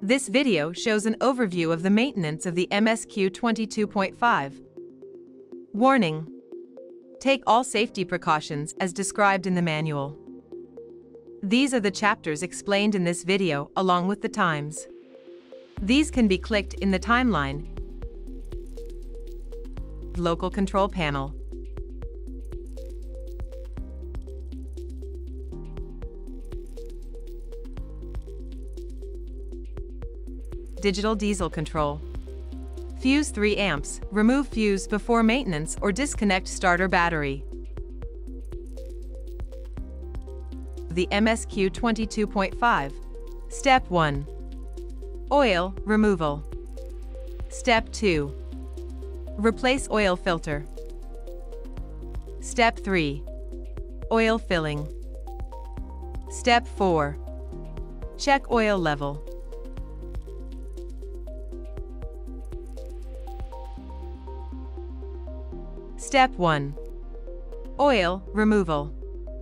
This video shows an overview of the maintenance of the MSQ 22.5. Warning: take all safety precautions as described in the manual. These are the chapters explained in this video along with the times. These can be clicked in the timeline, local control panel, digital diesel control, fuse 3 amps, remove fuse before maintenance or disconnect starter battery. The MSQ 22.5. Step 1. Oil removal. Step 2. Replace oil filter. Step 3. Oil filling. Step 4. Check oil level. Step 1. Oil removal.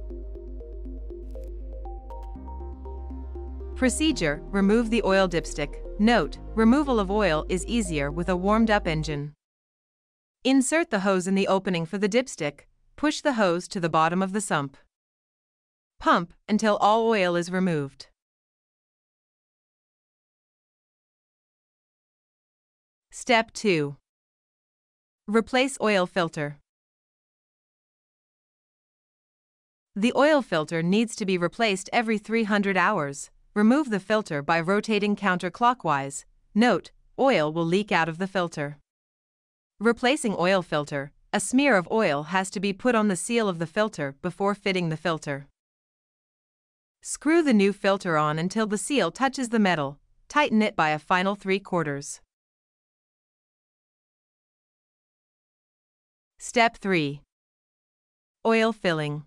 Procedure: remove the oil dipstick. Note: removal of oil is easier with a warmed-up engine. Insert the hose in the opening for the dipstick. Push the hose to the bottom of the sump. Pump until all oil is removed. Step 2. Replace oil filter. The oil filter needs to be replaced every 300 hours. Remove the filter by rotating counterclockwise. Note: oil will leak out of the filter. Replacing oil filter: a smear of oil has to be put on the seal of the filter before fitting the filter. Screw the new filter on until the seal touches the metal. Tighten it by a final 3/4. Step 3. Oil filling.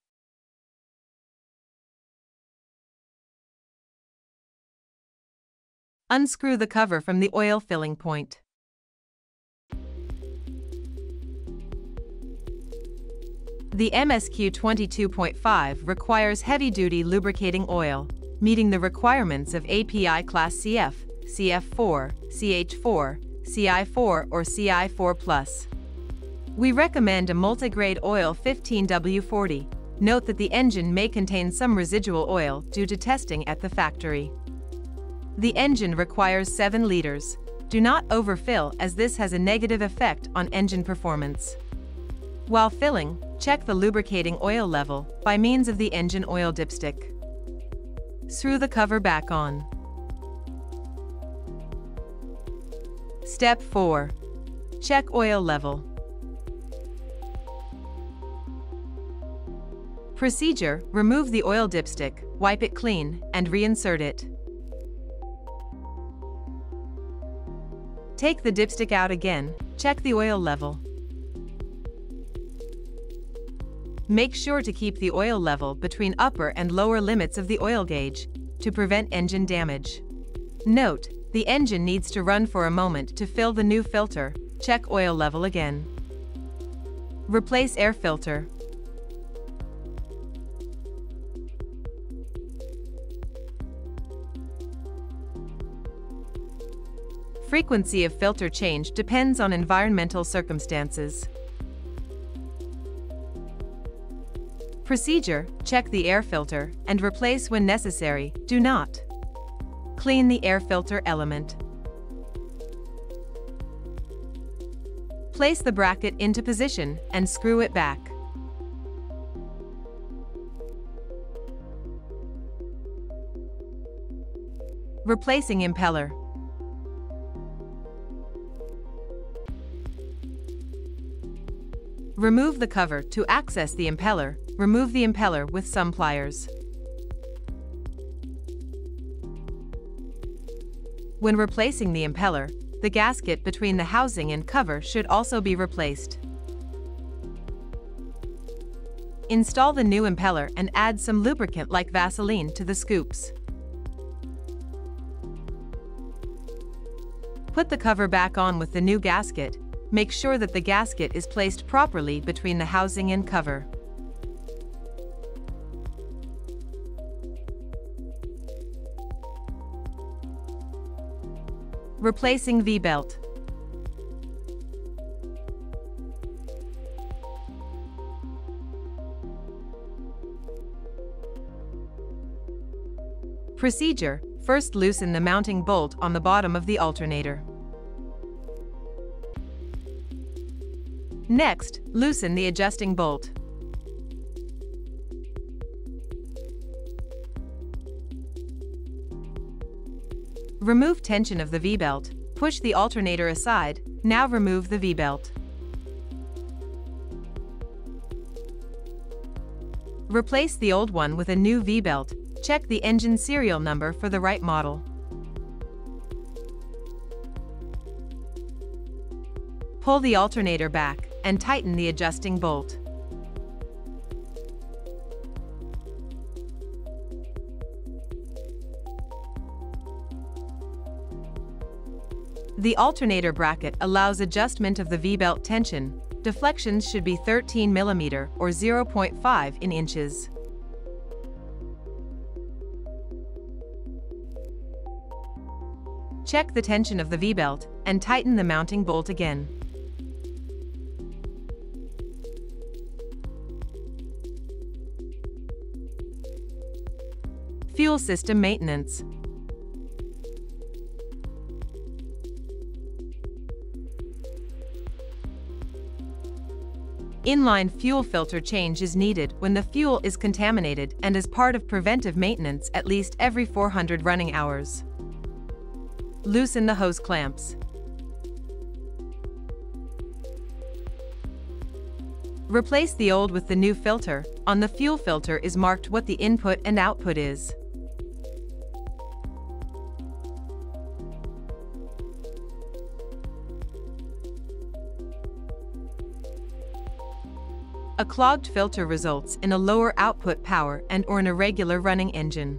Unscrew the cover from the oil filling point. The MSQ 22.5 requires heavy-duty lubricating oil, meeting the requirements of API Class CF, CF4, CH4, CI4 or CI4+. We recommend a multigrade oil 15W40. Note that the engine may contain some residual oil due to testing at the factory. The engine requires 7 liters. Do not overfill as this has a negative effect on engine performance. While filling, check the lubricating oil level by means of the engine oil dipstick. Screw the cover back on. Step 4. Check oil level. Procedure: remove the oil dipstick, wipe it clean, and reinsert it. Take the dipstick out again, check the oil level. Make sure to keep the oil level between upper and lower limits of the oil gauge to prevent engine damage. Note: the engine needs to run for a moment to fill the new filter. Check oil level again. Replace air filter. Frequency of filter change depends on environmental circumstances. Procedure: check the air filter and replace when necessary. Do not clean the air filter element. Place the bracket into position and screw it back. Replacing impeller. Remove the cover to access the impeller. Remove the impeller with some pliers. When replacing the impeller, the gasket between the housing and cover should also be replaced. Install the new impeller and add some lubricant like Vaseline to the scoops. Put the cover back on with the new gasket. Make sure that the gasket is placed properly between the housing and cover. Replacing V-belt. Procedure: first loosen the mounting bolt on the bottom of the alternator. Next, loosen the adjusting bolt. Remove tension of the V-belt. Push the alternator aside. Now remove the V-belt. Replace the old one with a new V-belt. Check the engine serial number for the right model. Pull the alternator back and tighten the adjusting bolt. The alternator bracket allows adjustment of the V-belt tension. Deflections should be 13 mm or 0.5 inches. Check the tension of the V-belt and tighten the mounting bolt again. Fuel system maintenance. Inline fuel filter change is needed when the fuel is contaminated and is part of preventive maintenance at least every 400 running hours. Loosen the hose clamps. Replace the old with the new filter. On the fuel filter is marked what the input and output is. A clogged filter results in a lower output power and or an irregular running engine.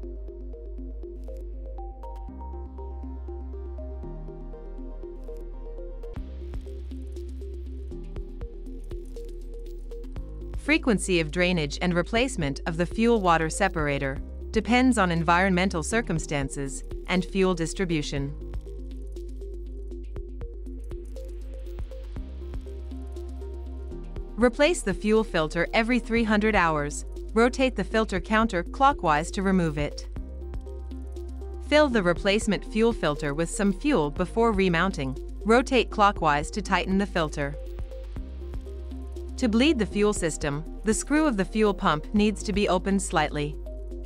Frequency of drainage and replacement of the fuel-water separator depends on environmental circumstances and fuel distribution. Replace the fuel filter every 300 hours. Rotate the filter counter-clockwise to remove it. Fill the replacement fuel filter with some fuel before remounting. Rotate clockwise to tighten the filter. To bleed the fuel system, the screw of the fuel pump needs to be opened slightly.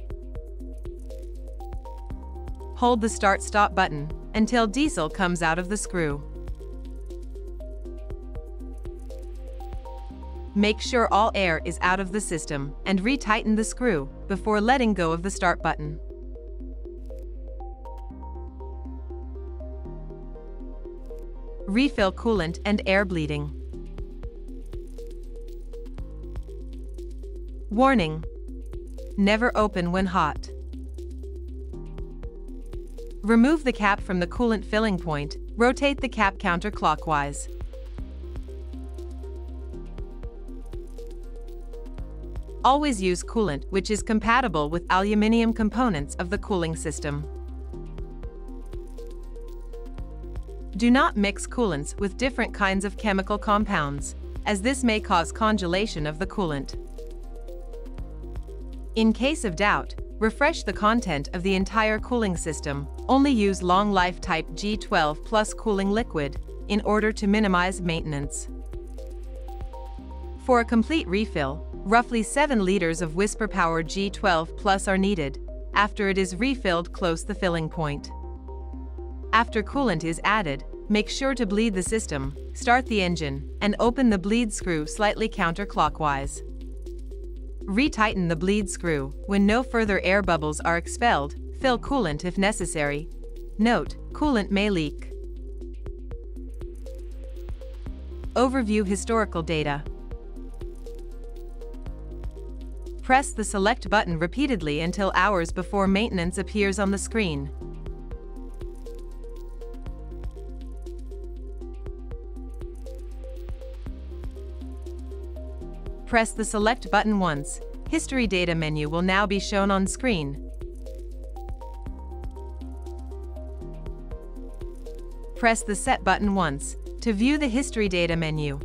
Hold the start-stop button until diesel comes out of the screw. Make sure all air is out of the system and retighten the screw before letting go of the start button. Refill coolant and air bleeding. Warning: never open when hot. Remove the cap from the coolant filling point. Rotate the cap counterclockwise. Always use coolant which is compatible with aluminum components of the cooling system. Do not mix coolants with different kinds of chemical compounds, as this may cause congelation of the coolant. In case of doubt, refresh the content of the entire cooling system. Only use long-life type G12 plus cooling liquid in order to minimize maintenance. For a complete refill, roughly 7 liters of WhisperPower G12 Plus are needed. After it is refilled, close the filling point. After coolant is added, make sure to bleed the system, start the engine, and open the bleed screw slightly counterclockwise. Retighten the bleed screw. When no further air bubbles are expelled, fill coolant if necessary. Note: coolant may leak. Overview historical data. Press the select button repeatedly until hours before maintenance appears on the screen. Press the select button once. History data menu will now be shown on screen. Press the Set button once to view the History Data menu.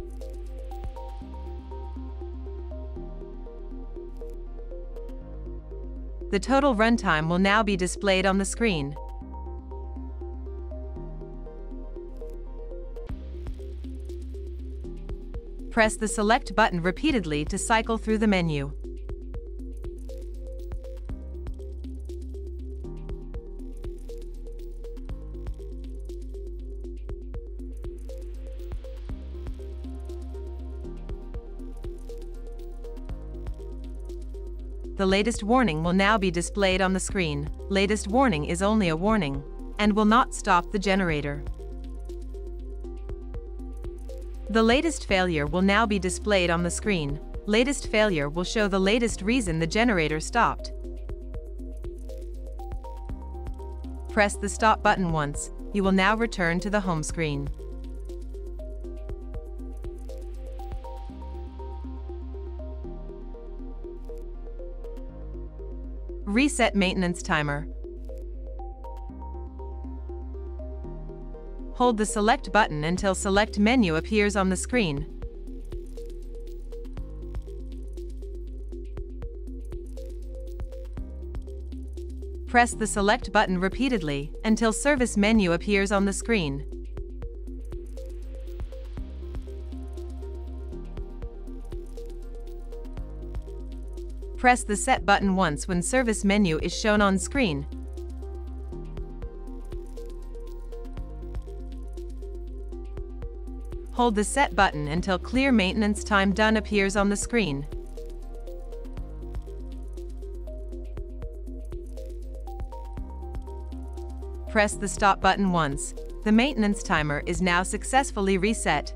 The total runtime will now be displayed on the screen. Press the Select button repeatedly to cycle through the menu. The latest warning will now be displayed on the screen. Latest warning is only a warning and will not stop the generator. The latest failure will now be displayed on the screen. Latest failure will show the latest reason the generator stopped. Press the Stop button once. You will now return to the home screen. Reset maintenance timer. Hold the Select button until Select menu appears on the screen. Press the Select button repeatedly until Service menu appears on the screen. Press the Set button once when Service menu is shown on screen. Hold the Set button until Clear Maintenance Time Done appears on the screen. Press the Stop button once. The maintenance timer is now successfully reset.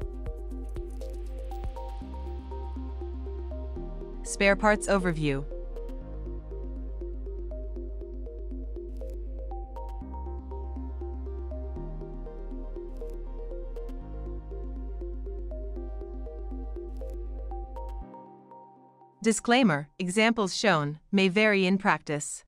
Spare parts overview. Disclaimer: examples shown may vary in practice.